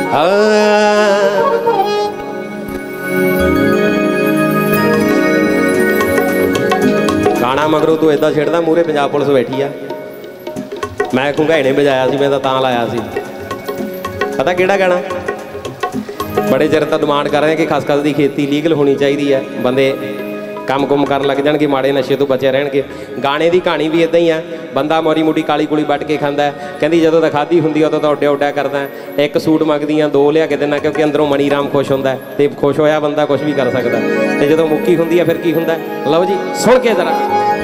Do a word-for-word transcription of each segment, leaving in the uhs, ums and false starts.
गाना मगरों तू इदा छेड़दा मूहरे पंजाब पुलिस बैठी आ। मैं घुंघाइने बजाया सी, मैं तां लाया सी। पता किहड़ा गाना? बड़े चिर तो डिमांड कर रहे हैं कि खसखस की खेती लीगल होनी चाहिए है, बंदे काम कुम कर लग जाएंगे, माड़े नशे तो बचे रहणगे। गाने की कहानी भी इदा ही है, बंदा मोरी मुटी काली कुली बट के खाता है, कहती जो तो खाधी होंगी उदों तो उड्या उड्या करता है। एक सूट मंगदियाँ दो लिया के देना, क्योंकि अंदरों मनी राम खुश होंदा है, तो खुश होया बंदा कुछ भी कर सकता है। तो जो मुक्की होंदी है फिर की होंदा है? लो जी सुन के जरा।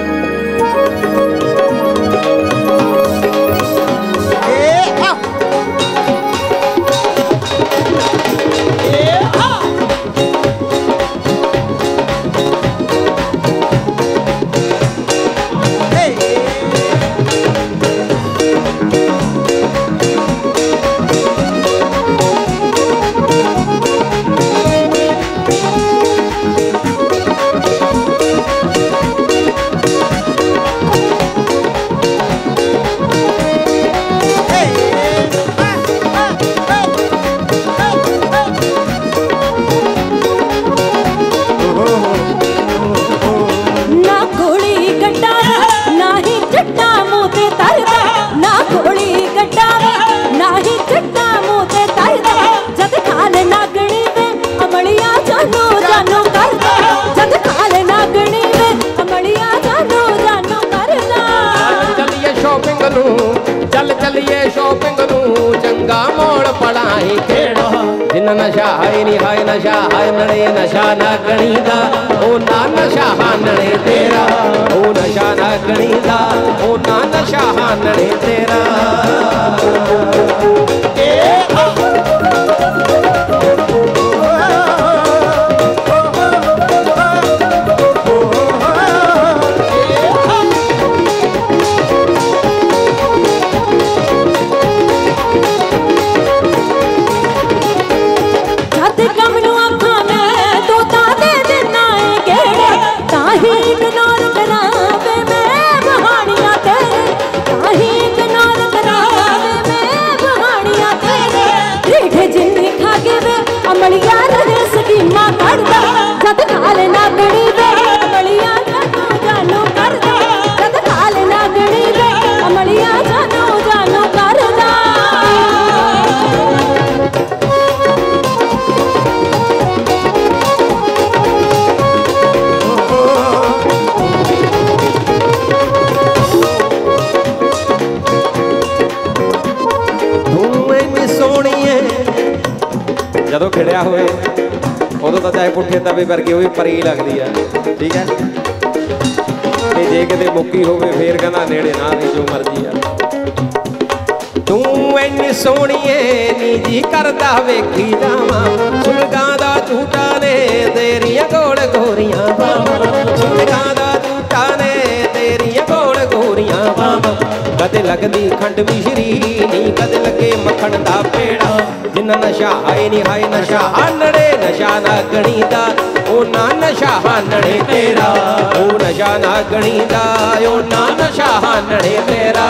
चल चलिए शॉपिंग नू चंगा मोड़ पड़ाई खेड़ा। जिन नशा है नी हाय नशा हाय नड़े नशा ना गणीदा, ओ ना नशा हानड़े तेरा। ओ नशा ना गणीदा, ओ ना नशा हानड़े तेरा। जो खिड़िया होए उदों तो चाहे पुठे तवे वर्गी हो परी लगती है, ठीक है। तो जे किते मुक्की होवे फिर कहना नेड़े ना दी जो मर्जी है। तू इन्नी सोहणी नी जी करदा वेखी जावां, सुलगां दा झूठा ने तेरियां गोल गोरियां बावां। सुलगां दा झूठा ने तेरियां गोल गोरियां बावां। कदे लगदी खंड मिश्री नी कदे लगे मक्खण दा पेड़ा। जिन नशा हाय नी हाय नशा हानड़े नशा ना गणीदा, ओ ना नशा हानड़े तेरा। ओ नशा ना गणीदा, ओ ना नशा हानड़े तेरा।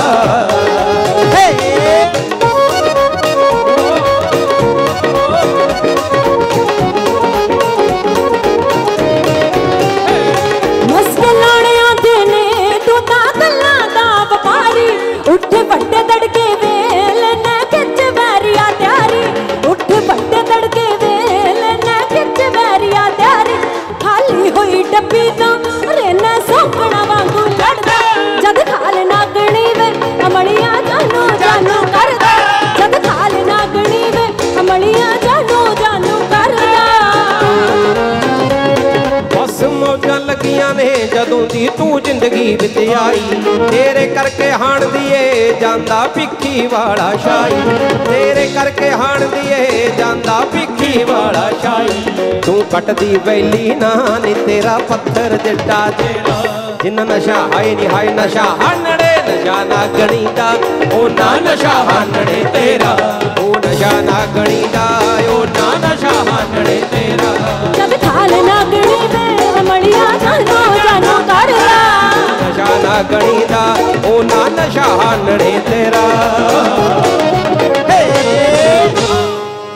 उठ बड़े तड़के वेल न खिच बैरिया त्यारी। उठ बड़े तड़के वेल न खिच बैरिया त्यारी। खाली हुई डब्बी तो रेना सोकना वांगू लड़दा। जद खाल नागणी वे अमड़िया जानू जानू करदा। जद खाल नागणी वे अमड़िया जानू जानू करदा। बस मौजां लगियां ने जदों दी तू जिंदगी विच आई। तेरे करके हाण दिए जांदा भिखी वाला शाही। तेरे करके हाण दिए जांदा भिखी वाला शाही। तू कटदी वैली ना नी तेरा पत्थर जट्टा जेला। जिन नशा हाय नी हाय नशा हानड़े नशा ना गणीदा, ओ ना नशा हानड़े तेरा। ओ नशा ना गणीदा, ओ ना नशा हानड़े तेरा। जब थाल नागणी वे अमड़िया जानू जानू करदा। नशा ना गणीदा, ओ ना नशा हानड़े तेरा।